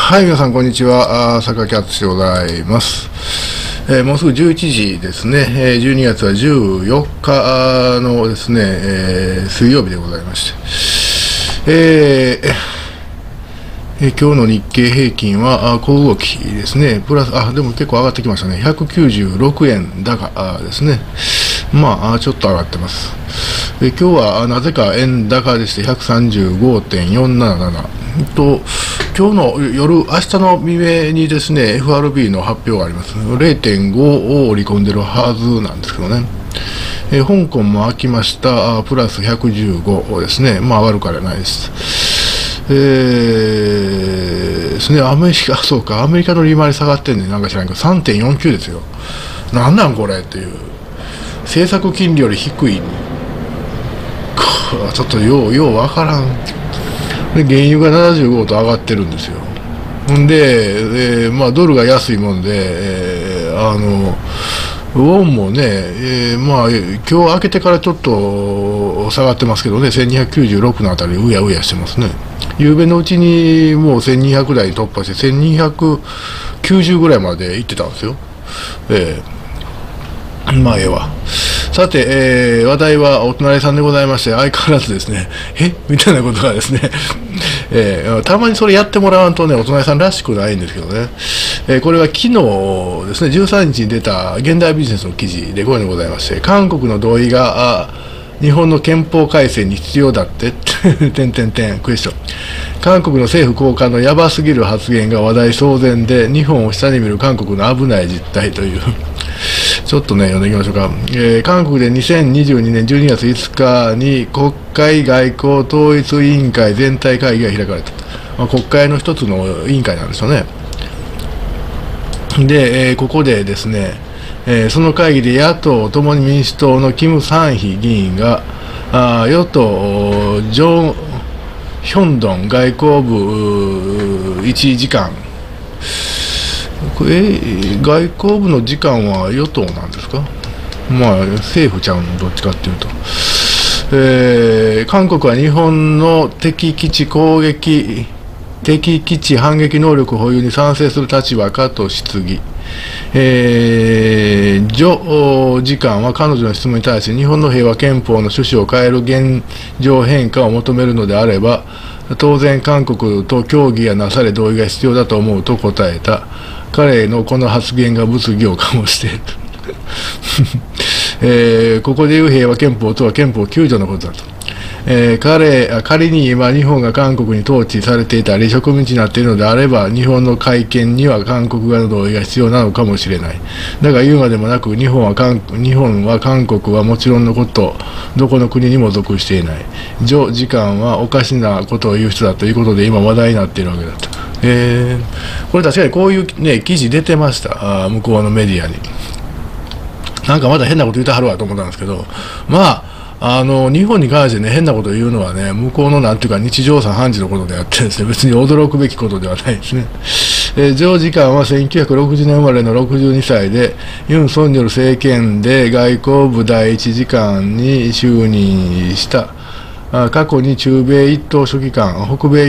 はい、皆さん、こんにちは。坂木敦でございます。もうすぐ11時ですね。12月は14日のですね、水曜日でございまして、今日の日経平均は小動きですね。プラス、でも結構上がってきましたね。196円高ですね。ちょっと上がってます。今日はなぜか円高でして、135.477。今日の夜、明日の未明にですね、FRB の発表があります。0.5 を織り込んでるはずなんですけどね。香港も開きました。プラス115ですね。悪くはないです。ですね、アメリカの利回り下がってんねん、なんか知らんけど、3.49 ですよ。なんなんこれっていう。政策金利より低い。ちょっとようわからん。で、原油が75と上がってるんですよ。んで、ドルが安いもんで、ウォンもね、今日明けてからちょっと下がってますけどね、1296のあたりうやうやしてますね。夕べのうちにもう1200台突破して1290ぐらいまで行ってたんですよ。ええわ。さて、話題はお隣さんでございまして、相変わらずですね、みたいなことがですね、たまにそれやってもらわんとね、お隣さんらしくないんですけどね、これは昨日ですね、13日に出た現代ビジネスの記事でこういうのございまして、韓国の同意が日本の憲法改正に必要だってクエスチョン。韓国の政府高官のやばすぎる発言が話題騒然で、日本を下に見る韓国の危ない実態というちょっとね、読んでいきましょうか。韓国で2022年12月5日に国会外交統一委員会全体会議が開かれた。国会の一つの委員会なんですよね。で、ここでですね、その会議で野党共に民主党のキム・サンヒ議員が与党ジョン・ヒョンドン外交部1時間、外交部の時間は与党なんですか？政府ちゃうの、どっちかっていうと、韓国は日本の敵基地反撃能力保有に賛成する立場かと質疑。ジョ次官は彼女の質問に対し、日本の平和憲法の趣旨を変える現状変化を求めるのであれば、当然韓国と協議がなされ同意が必要だと思うと答えた。彼のこの発言が物議を醸している、ここでいう平和憲法とは憲法9条のことだと。仮に今日本が韓国に統治されていたり植民地になっているのであれば、日本の改憲には韓国側の同意が必要なのかもしれない。だが言うまでもなく、日本は韓国はもちろんのこと、どこの国にも属していない。ジョ次官はおかしなことを言う人だということで今話題になっているわけだと。これ確かにこういうね、記事出てました。向こうのメディアに。なんかまだ変なこと言ってはるわと思ったんですけど、日本に関してね、変なことを言うのはね、向こうのなんていうか日常茶飯事のことであってですね、別に驚くべきことではないですね。ジョ次官は1960年生まれの62歳で、ユン・ソンニョル政権で外交部第一次官に就任した。過去に中米一等書記官、北米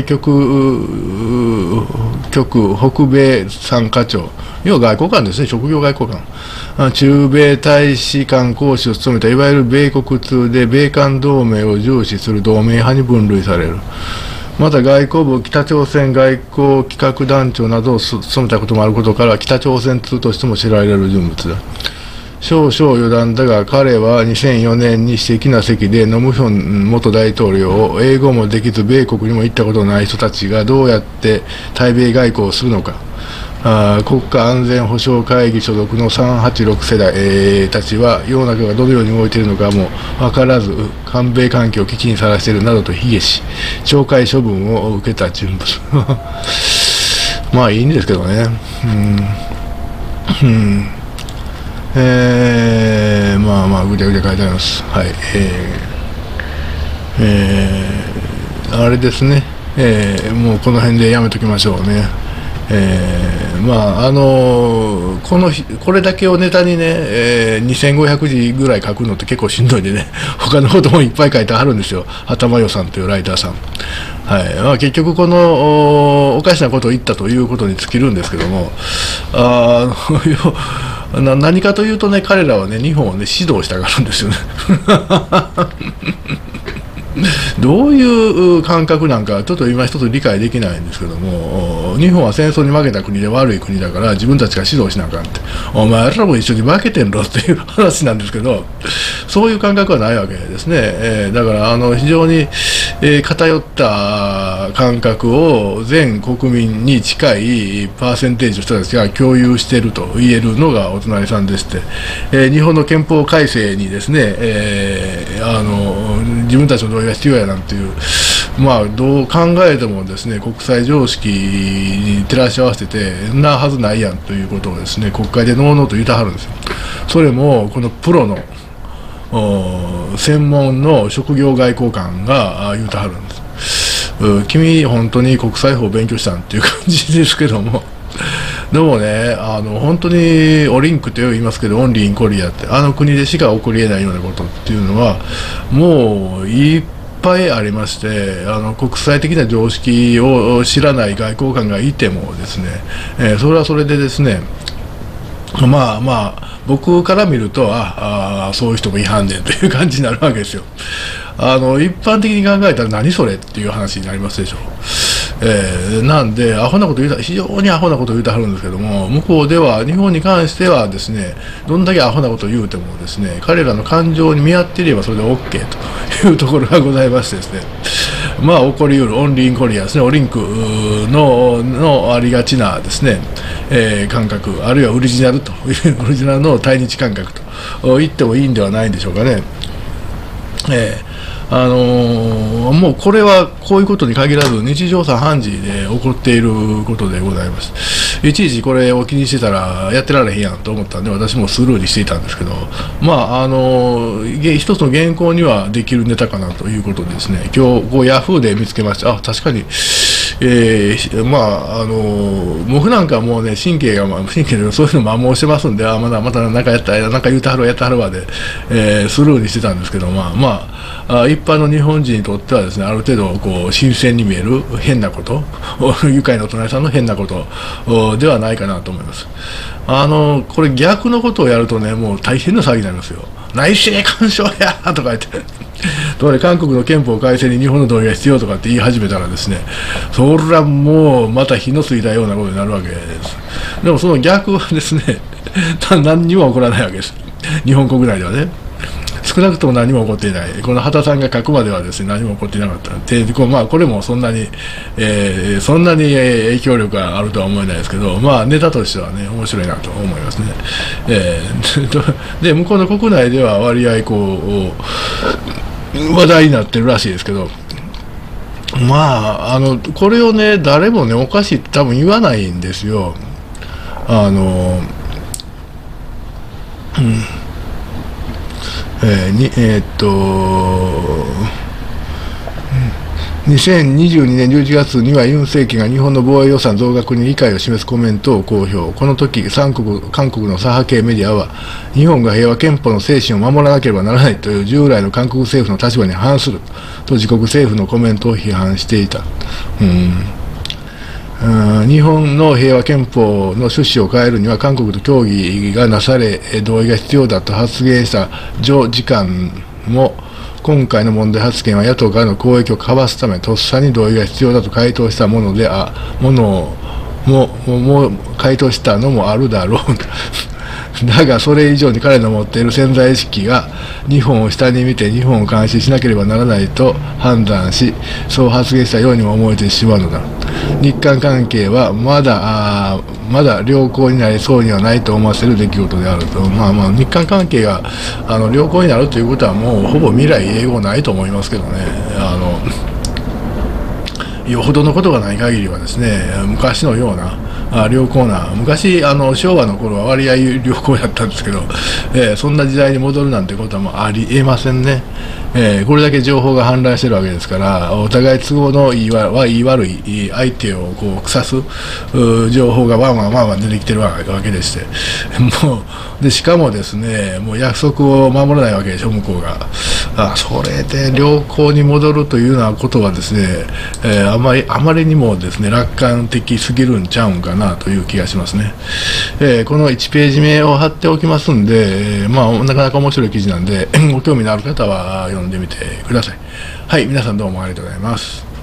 参加長、要は外交官ですね、職業外交官、中米大使館公使を務めたいわゆる米国通で米韓同盟を重視する同盟派に分類される。また外交部北朝鮮外交企画団長などを務めたこともあることから、北朝鮮通としても知られる人物だ。少々余談だが、彼は2004年に私的な席でノムヒョン元大統領を、英語もできず米国にも行ったことのない人たちがどうやって対米外交をするのか、国家安全保障会議所属の386世代、たちは世の中がどのように動いているのかも分からず、韓米関係を危機にさらしているなどと卑下し、懲戒処分を受けた人物いいんですけどね。ぐちゃぐちゃ書いてあります。はい。あれですね。もうこの辺でやめときましょうね。これだけをネタにね、2500字ぐらい書くのって結構しんどいんでね、他のこともいっぱい書いてあるんですよ。畑真代さんというライターさん。 はいまあ、結局このおかしなことを言ったということに尽きるんですけども、何かというとね、彼らはね、日本をね、指導したがるんですよね。どういう感覚なんか、ちょっと今一つ理解できないんですけども、日本は戦争に負けた国で悪い国だから、自分たちが指導しなあかんって、お前らも一緒に負けてんろっていう話なんですけど、そういう感覚はないわけですね。だから非常に、偏った感覚を全国民に近いパーセンテージの人たちが共有していると言えるのがお隣さんでして、日本の憲法改正にですね、自分たちの同意が必要やなんていう、まあ、どう考えてもですね、国際常識に照らし合わせてなはずないやんということをですね、国会でのうのうと言うてはるんですよ。それもこのプロの専門の職業外交官が言うてはるんです。君本当に国際法を勉強したんっていう感じですけども、でもね、本当にオリンクってよく言いますけど、オンリーインコリアって、国でしか起こり得ないようなことっていうのは、もういっぱいありまして、国際的な常識を知らない外交官がいてもですね、それはそれでですね、まあ、僕から見ると、そういう人も違反ねんという感じになるわけですよ。一般的に考えたら何それっていう話になりますでしょう。なんで、非常にアホなことを言うてはるんですけども、向こうでは、日本に関してはですね、どんだけアホなことを言うてもですね、彼らの感情に見合っていればそれで OK というところがございましてですね、まあ、起こりうるオンリーインコリアですね、オリンクのありがちなですね、感覚、あるいはオリジナルという、オリジナルの対日感覚と言ってもいいんではないんでしょうかね。もうこれはこういうことに限らず日常茶飯事で起こっていることでございます。いちいちこれを気にしてたらやってられへんやんと思ったんで、私もスルーにしていたんですけど、まあ一つの原稿にはできるネタかなということでですね、今日ヤフーで見つけました。確かに僕なんかもうね、神経でそういうの摩耗してますんで、またなんか言うてはるわ、やってはるわで、スルーにしてたんですけど、一般の日本人にとってはですね、ある程度こう新鮮に見える変なこと愉快なお隣さんの変なことではないかなと思います。これ逆のことをやるとね、もう大変な騒ぎになりますよ。内政干渉やとか言ってとか韓国の憲法改正に日本の同意が必要とかって言い始めたらですね、それはもうまた火のついたようなことになるわけです。でもその逆はですね何にも起こらないわけです。日本国内ではね、少なくとも何も起こっていない。この畑さんが書くまではですね、何も起こっていなかったで、これもそんなに影響力があるとは思えないですけど、ネタとしてはね、面白いなと思いますね。で向こうの国内では割合話題になってるらしいですけど、これをね、誰もね、おかしいって多分言わないんですよ。2022年11月にはユン政権が日本の防衛予算増額に理解を示すコメントを公表。この時、韓国の左派系メディアは、日本が平和憲法の精神を守らなければならないという従来の韓国政府の立場に反すると自国政府のコメントを批判していた。日本の平和憲法の趣旨を変えるには韓国と協議がなされ同意が必要だと発言した徐次官も、今回の問題発言は野党からの攻撃をかわすためとっさに同意が必要だと回答したものも回答したのもあるだろうだがそれ以上に彼の持っている潜在意識が日本を下に見て日本を監視しなければならないと判断し、そう発言したようにも思えてしまうのだ。日韓関係はまだ良好になりそうにはないと思わせる出来事であると。日韓関係が良好になるということはもうほぼ未来永劫ないと思いますけどね。よほどのことがない限りはですね、昔のような良好な、昔昭和の頃は割合良好やったんですけど、そんな時代に戻るなんてことはもうありえませんね。これだけ情報が氾濫してるわけですから、お互い都合のいい悪い相手をこう腐す情報がワンワン出てきてるわけでして、もうでしかもですね、もう約束を守らないわけでしょ、向こうが。それで良好に戻るというようなことはですね、あまりにもですね、楽観的すぎるんちゃうんかなという気がしますね。この1ページ目を貼っておきますんで、なかなか面白い記事なんで、ご興味のある方は読んでみてください。はい、皆さんどうもありがとうございます。